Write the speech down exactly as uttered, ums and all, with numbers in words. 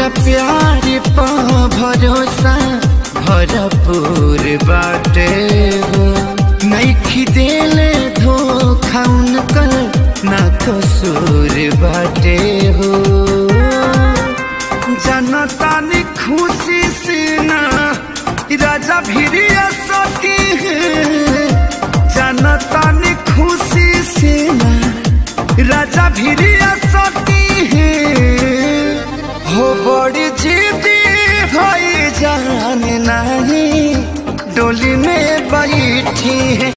प्यार पा भरोसा भरपूर बाटे हो, नहीं देले धोखा उनकर ना कसूर बाटे हो। जनता ने खुशी से ना राजा भिरिया सकी है, जनता ने खुशी से ना राजा भिरिया सकी है। हो बड़ी जिद्दी भाई जान नहीं डोली में बैठी है।